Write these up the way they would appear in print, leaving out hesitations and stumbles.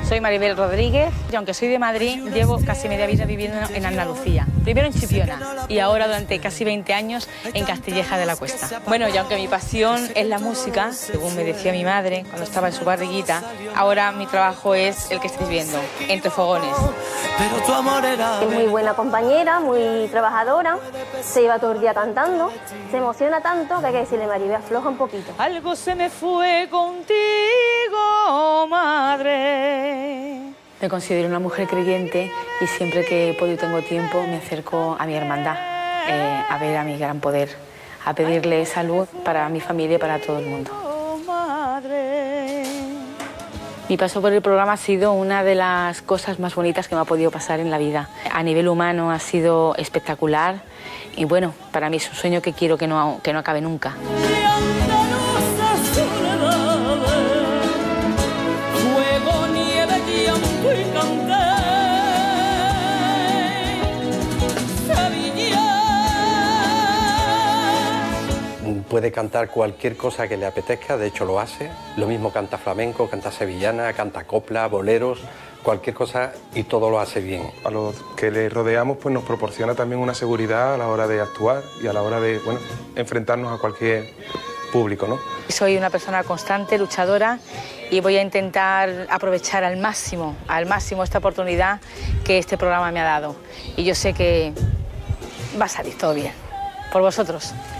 Soy Maribel Rodríguez y aunque soy de Madrid, llevo casi media vida viviendo en Andalucía. Primero en Chipiona y ahora durante casi 20 años en Castilleja de la Cuesta. Bueno, y aunque mi pasión es la música, según me decía mi madre cuando estaba en su barriguita, ahora mi trabajo es el que estáis viendo, entre fogones. Es muy buena compañera, muy trabajadora, se lleva todo el día cantando, se emociona tanto que hay que decirle, Maribel, afloja un poquito. Algo se me fue contigo, madre. Me considero una mujer creyente y siempre que puedo y tengo tiempo me acerco a mi hermandad, a ver a mi gran poder, a pedirle salud para mi familia y para todo el mundo. Mi paso por el programa ha sido una de las cosas más bonitas que me ha podido pasar en la vida. A nivel humano ha sido espectacular y bueno, para mí es un sueño que quiero que no acabe nunca. Puede cantar cualquier cosa que le apetezca, de hecho lo hace. Lo mismo canta flamenco, canta sevillana, canta copla, boleros, cualquier cosa y todo lo hace bien. A los que le rodeamos pues nos proporciona también una seguridad a la hora de actuar y a la hora de, bueno, enfrentarnos a cualquier público, ¿no? Soy una persona constante, luchadora y voy a intentar aprovechar al máximo esta oportunidad que este programa me ha dado. Y yo sé que va a salir todo bien, por vosotros.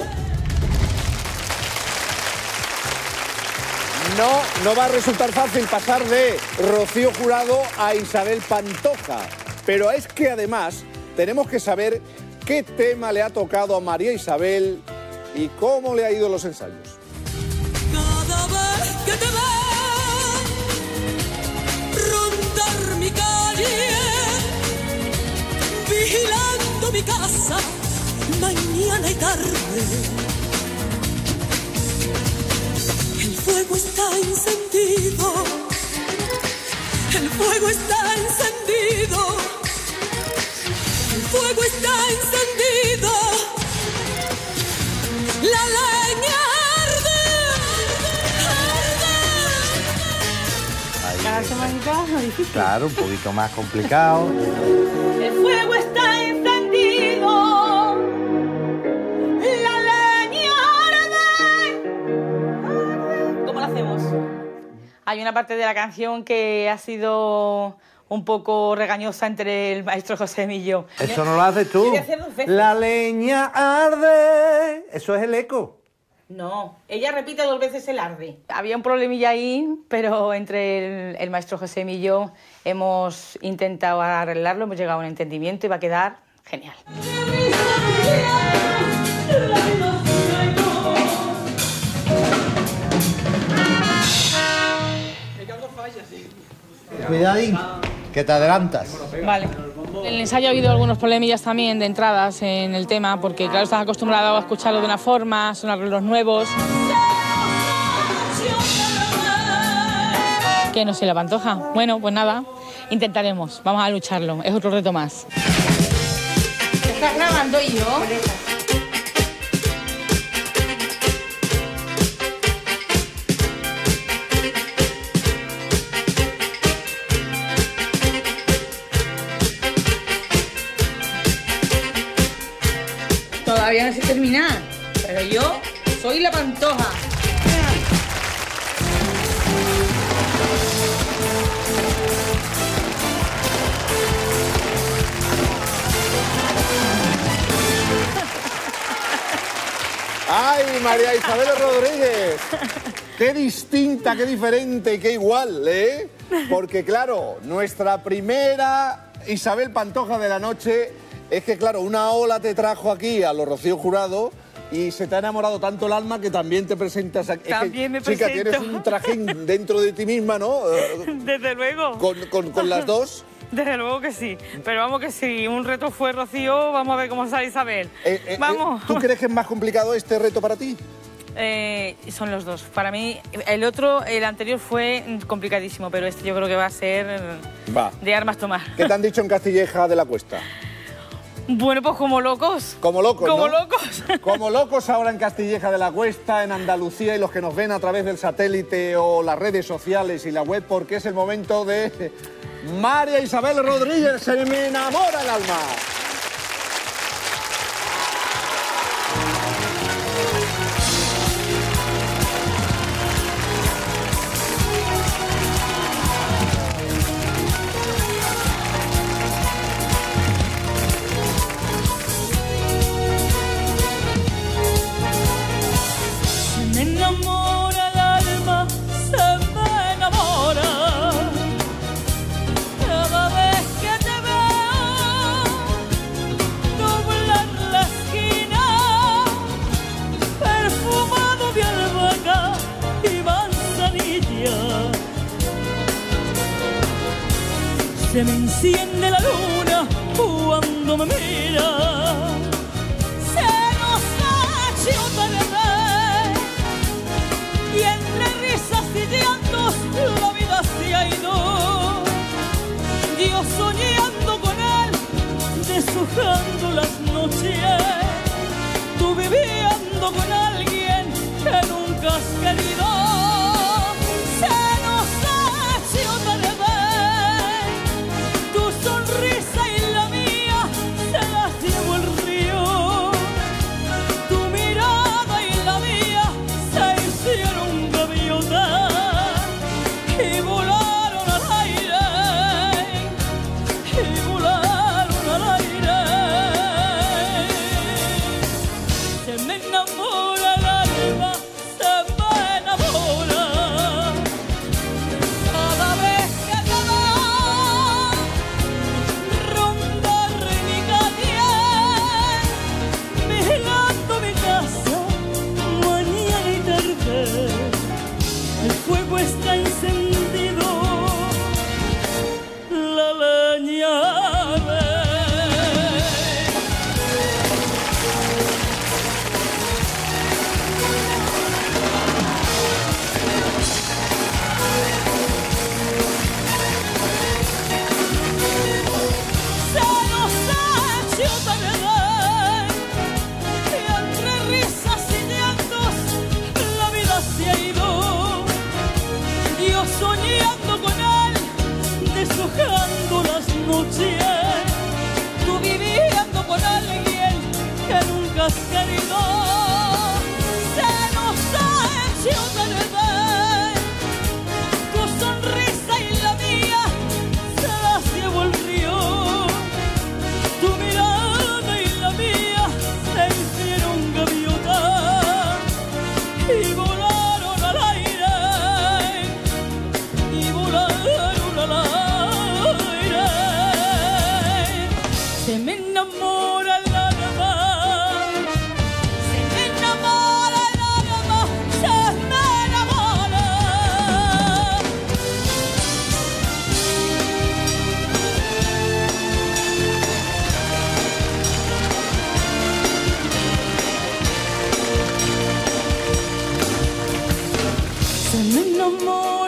No va a resultar fácil pasar de Rocío Jurado a Isabel Pantoja, pero es que además tenemos que saber qué tema le ha tocado a María Isabel y cómo le ha ido los ensayos. Cada vez que te veo rondar mi calle, vigilando mi casa, mañana y tarde. El fuego está encendido, el fuego está encendido, el fuego está encendido, la leña arde, arde. Cada semanita es difícil. Claro, un poquito más complicado. El fuego está encendido. Hay una parte de la canción que ha sido un poco regañosa entre el maestro José y yo. Eso no lo haces tú. La leña arde. Eso es el eco. No, ella repite 2 veces el arde. Había un problemilla ahí, pero entre el maestro José y yo hemos intentado arreglarlo, hemos llegado a un entendimiento y va a quedar genial. Cuidadín, que te adelantas. Vale. En el ensayo ha habido algunos problemillas también de entradas en el tema, porque claro, estás acostumbrado a escucharlo de una forma, son arreglos nuevos. Que no sé, la Pantoja. Bueno, pues nada, intentaremos, vamos a lucharlo, es otro reto más. ¿Estás grabando yo? Todavía no sé terminar, pero yo soy la Pantoja. ¡Ay, María Isabel Rodríguez! ¡Qué distinta, qué diferente, qué igual, ¿eh? Porque, claro, nuestra primera Isabel Pantoja de la noche es que, claro, una ola te trajo aquí a los Rocío Jurado y se te ha enamorado tanto el alma que también te presentas aquí. También me chica, presento. tienes un trajín dentro de ti misma, ¿no? Desde luego. Con las dos. Desde luego que sí, pero vamos que si un reto fue Rocío, vamos a ver cómo sale Isabel. Vamos. ¿Tú crees que es más complicado este reto para ti? Son los dos. Para mí, el anterior fue complicadísimo, pero este yo creo que va a ser de armas tomar. ¿Qué te han dicho en Castilleja de la Cuesta? Bueno, pues como locos. Como locos, Como ¿no? locos. Como locos ahora en Castilleja de la Cuesta, en Andalucía, y los que nos ven a través del satélite o las redes sociales y la web, porque es el momento de María Isabel Rodríguez, Se me enamora el alma. Se me enciende la luna cuando me mira. Se nos ha hecho tarde y entre risas y llantos la vida se ha ido. Yo soñando con él, deshojando las noches. Tú viviendo con alguien que nunca has querido. Se nos ha hecho tarde. Sonrisa y la mía se las llevó el río. Tu mirada y la mía se hicieron gaviotas y volaron al aire, y volaron al aire. Se me enamora el alma, se me enamora. Cada vez que te vas el fuego está encendido, la leña arde. Se nos ha hecho tarde y entre risas y llantos la vida se ha ido. Yo soñando con él, deshojando las noches. Tú viviendo con alguien que nunca has querido. Se nos ha hecho tarde. Tu sonrisa y la mía se las llevó el río. Tu mirada y la mía se hicieron gaviotas y volaron al aire, y volaron al aire. Se me enamora el alma, se me enamora el alma, se me enamora. Se me enamora.